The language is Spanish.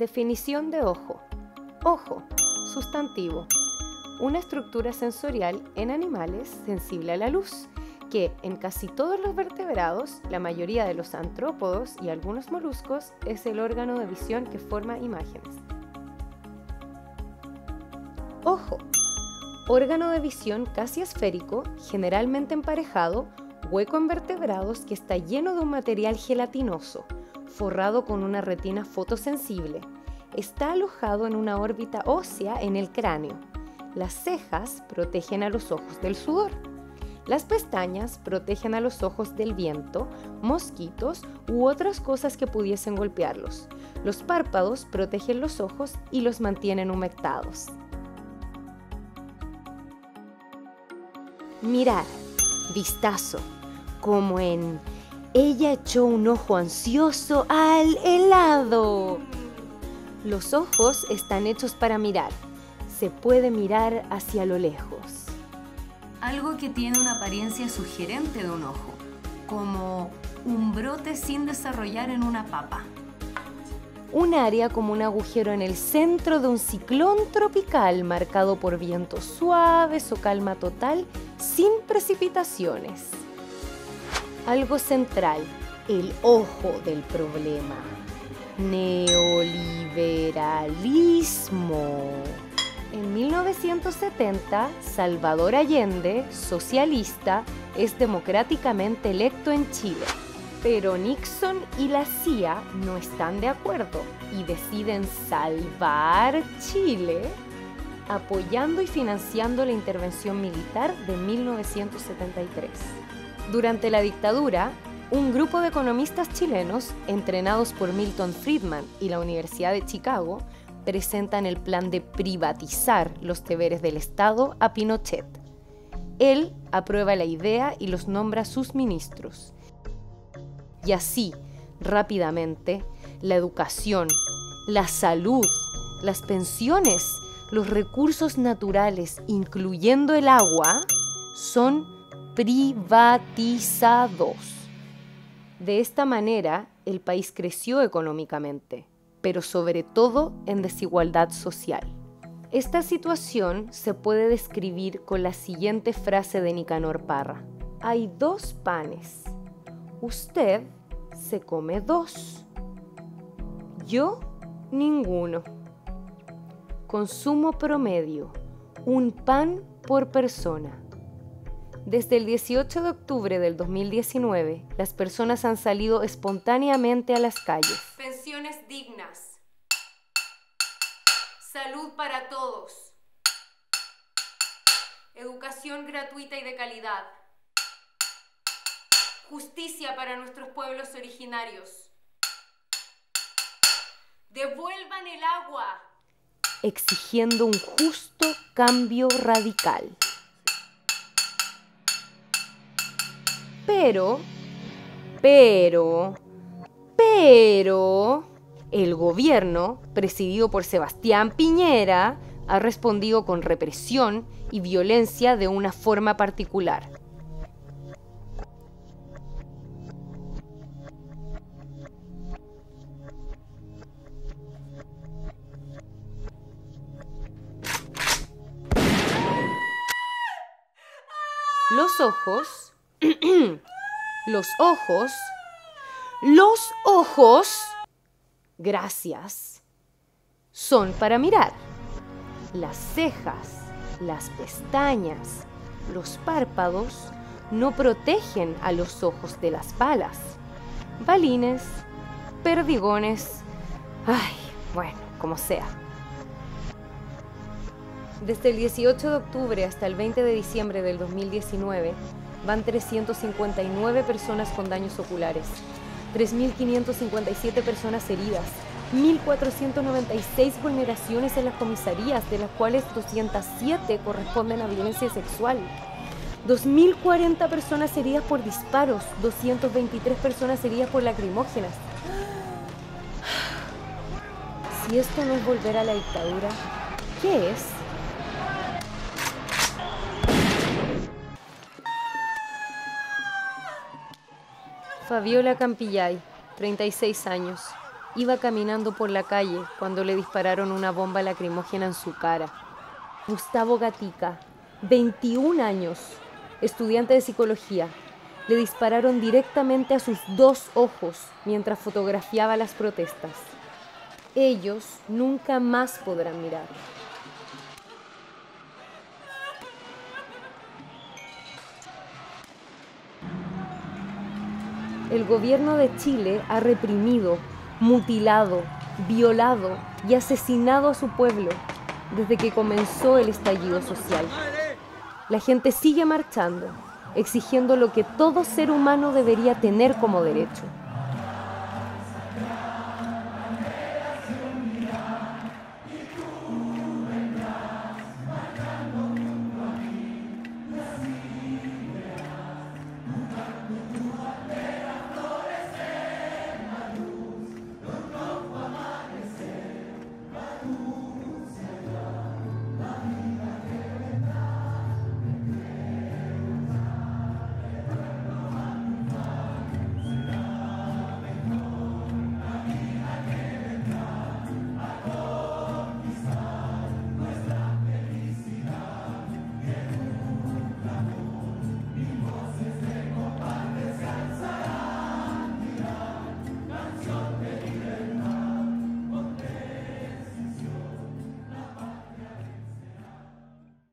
Definición de ojo. Ojo, sustantivo. Una estructura sensorial en animales sensible a la luz, que en casi todos los vertebrados, la mayoría de los artrópodos y algunos moluscos, es el órgano de visión que forma imágenes. Ojo. Órgano de visión casi esférico, generalmente emparejado, hueco en vertebrados que está lleno de un material gelatinoso, forrado con una retina fotosensible. Está alojado en una órbita ósea en el cráneo. Las cejas protegen a los ojos del sudor. Las pestañas protegen a los ojos del viento, mosquitos u otras cosas que pudiesen golpearlos. Los párpados protegen los ojos y los mantienen humectados. Mirar, vistazo, como en ella echó un ojo ansioso al helado. Los ojos están hechos para mirar. Se puede mirar hacia lo lejos. Algo que tiene una apariencia sugerente de un ojo, como un brote sin desarrollar en una papa. Un área como un agujero en el centro de un ciclón tropical marcado por vientos suaves o calma total sin precipitaciones. Algo central, el ojo del problema. Neoliberalismo. En 1970, Salvador Allende, socialista, es democráticamente electo en Chile. Pero Nixon y la CIA no están de acuerdo y deciden salvar Chile apoyando y financiando la intervención militar de 1973. Durante la dictadura, un grupo de economistas chilenos, entrenados por Milton Friedman y la Universidad de Chicago, presentan el plan de privatizar los deberes del Estado a Pinochet. Él aprueba la idea y los nombra sus ministros. Y así, rápidamente, la educación, la salud, las pensiones, los recursos naturales, incluyendo el agua, son privatizados. De esta manera, el país creció económicamente, pero sobre todo en desigualdad social. Esta situación se puede describir con la siguiente frase de Nicanor Parra. Hay 2 panes. Usted se come 2. Yo, ninguno. Consumo promedio, 1 pan por persona. Desde el 18 de octubre del 2019, las personas han salido espontáneamente a las calles. Pensiones dignas. Salud para todos. Educación gratuita y de calidad. Justicia para nuestros pueblos originarios. ¡Devuelvan el agua! Exigiendo un justo cambio radical. Pero, el gobierno, presidido por Sebastián Piñera, ha respondido con represión y violencia de una forma particular. Los ojos, gracias, son para mirar. Las cejas, las pestañas, los párpados no protegen a los ojos de las balas, balines, perdigones, como sea. Desde el 18 de octubre hasta el 20 de diciembre del 2019, van 359 personas con daños oculares, 3.557 personas heridas, 1.496 vulneraciones en las comisarías, de las cuales 207 corresponden a violencia sexual, 2.040 personas heridas por disparos, 223 personas heridas por lacrimógenas. Si esto no es volver a la dictadura, ¿qué es? Fabiola Campillay, 36 años, Iba caminando por la calle cuando le dispararon una bomba lacrimógena en su cara. Gustavo Gatica, 21 años, estudiante de psicología, le dispararon directamente a sus 2 ojos mientras fotografiaba las protestas. Ellos nunca más podrán mirar. El gobierno de Chile ha reprimido, mutilado, violado y asesinado a su pueblo desde que comenzó el estallido social. La gente sigue marchando, exigiendo lo que todo ser humano debería tener como derecho: